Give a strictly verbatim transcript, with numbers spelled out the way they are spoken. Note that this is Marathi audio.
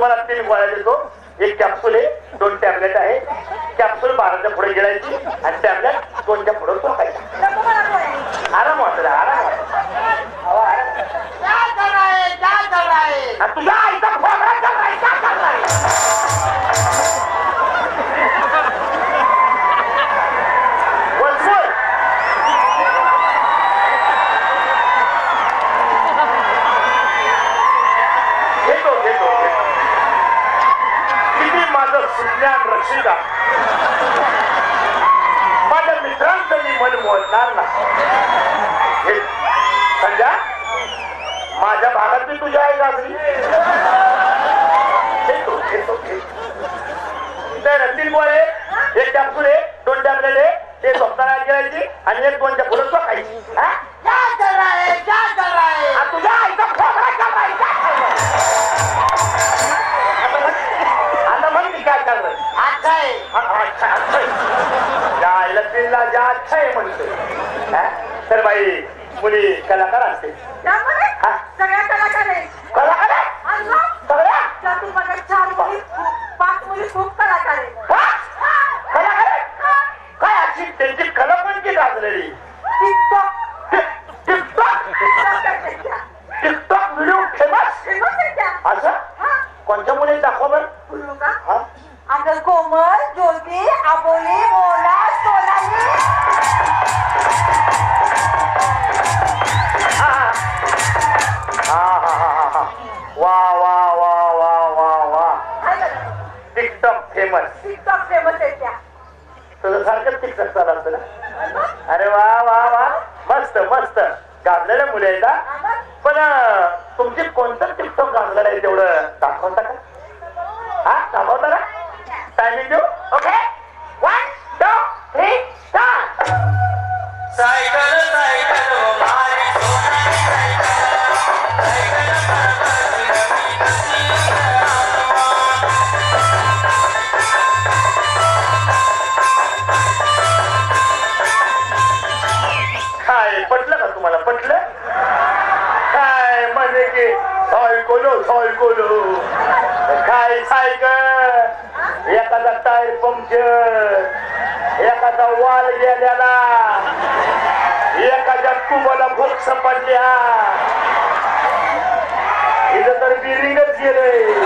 तुम्हाला तीन गोळ्या देतो. एक कॅप्सूल आहे, दोन टॅबलेट आहे. कॅप्सूल बाराच्या पुढे गिळायची आणि टॅबलेट दोनच्या पुढे सोडायची. आराम वाटला आराम तुझ्या आईचा खोबरा चाललाय का चाललाय वलसोड घेतो घेतो घेतो किती माझं सुज्ञान रक्षिता माझ्या मित्रांचं मी मन मोडणार ना. संध्या माझ्या भागात मी तुझ्या आई गाजली घेतो घेतो तर तीन गोळे एक कॅप्सूल आहे दोन टॅबलेट आहे ते स्वतःला गिळायची आणि एक दोनच्या पुढे सोडायची. तुझ्या आईचा खोबरा चाललाय आता म्हण मी काय चाललंय अच्छा आहे ज्या आईला तिला ज्या अच्छा आहे म्हणतो. तर बाई मुली कलाकार असते सगळ्या कलाकार आहे कलाकार आहे सगळ्या चतुर्माच्या चार मुली पाच मुली खूप कलाकार आहे. कलाकार आहे काय अशी त्यांची कला कोणती गाजलेली TikTok TikTok TikTok video famous famous आहे त्या. असं कोणत्या मुली दाखवा बरं. बोलू का अगं कोमल ज्योती आबोली मोना सोनाली वा वा वा वा वा वा टिकटॉक फेमस टिकटॉक फेमस आहे त्या. तुझं सारखं टिकटॉक चालू असतं ना. अरे वा वा वा मस्त मस्त गाजलेल्या मुली आहेत का. पण तुमची कोणतं टिकटॉक गाजलेलं आहे तेवढं दाखवता का. हा दाखवता का टायमिंग देऊ. Okay one two three start. Cycle cycle माझी सोनाली सायकल काय पटलं का तुम्हाला पटलं काय म्हणजे की सायकलो सायकलो काय सायकल एखादा टायर पंक्चर एखादा वाल गेलेला एखाद्या कुबाला भोग सपडल्या इथं तर बिरिंगच गेलंय.